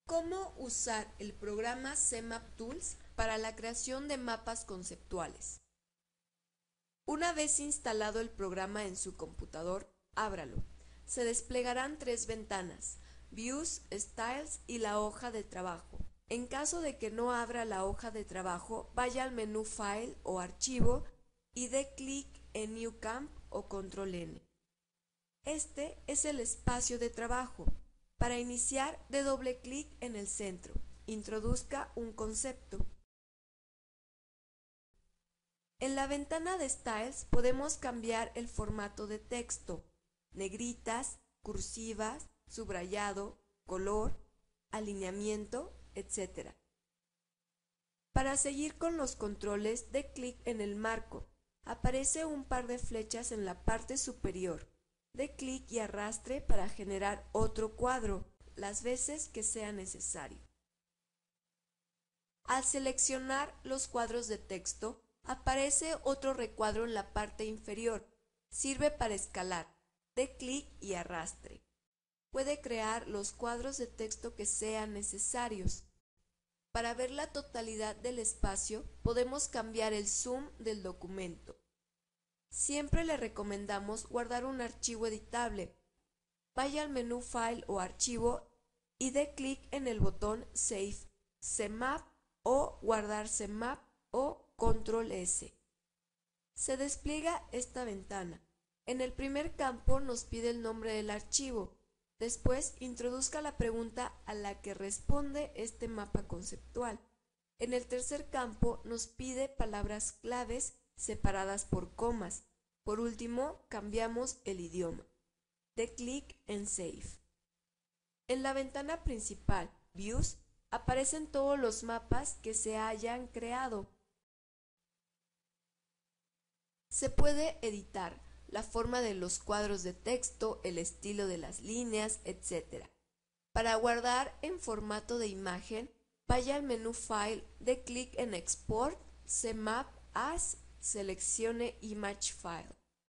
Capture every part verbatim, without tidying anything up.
¿Cómo usar el programa CMap Tools para la creación de mapas conceptuales? Una vez instalado el programa en su computador, ábralo. Se desplegarán tres ventanas: Views, Styles y la hoja de trabajo. En caso de que no abra la hoja de trabajo, vaya al menú File o Archivo y dé clic en New Camp o Control N. Este es el espacio de trabajo. Para iniciar, dé doble clic en el centro. Introduzca un concepto. En la ventana de Styles podemos cambiar el formato de texto: negritas, cursivas, subrayado, color, alineamiento, etcétera. Para seguir con los controles, dé clic en el marco. Aparece un par de flechas en la parte superior. Dé clic y arrastre para generar otro cuadro, las veces que sea necesario. Al seleccionar los cuadros de texto, aparece otro recuadro en la parte inferior. Sirve para escalar. Dé clic y arrastre. Puede crear los cuadros de texto que sean necesarios. Para ver la totalidad del espacio, podemos cambiar el zoom del documento. Siempre le recomendamos guardar un archivo editable. Vaya al menú File o Archivo y dé clic en el botón Save, CMap o Guardar CMap o Control S. Se despliega esta ventana. En el primer campo nos pide el nombre del archivo. Después, introduzca la pregunta a la que responde este mapa conceptual. En el tercer campo nos pide palabras claves separadas por comas. Por último, cambiamos el idioma. Dé clic en Save. En la ventana principal, Views, aparecen todos los mapas que se hayan creado. Se puede editar la forma de los cuadros de texto, el estilo de las líneas, etcétera. Para guardar en formato de imagen, vaya al menú File, dé clic en Export, CMap As, seleccione Image File.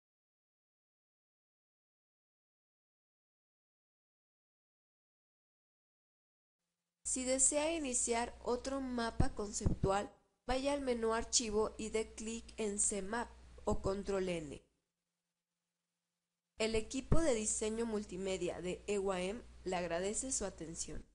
Si desea iniciar otro mapa conceptual, vaya al menú Archivo y dé clic en CMap o Control N. El equipo de diseño multimedia de E W A M le agradece su atención.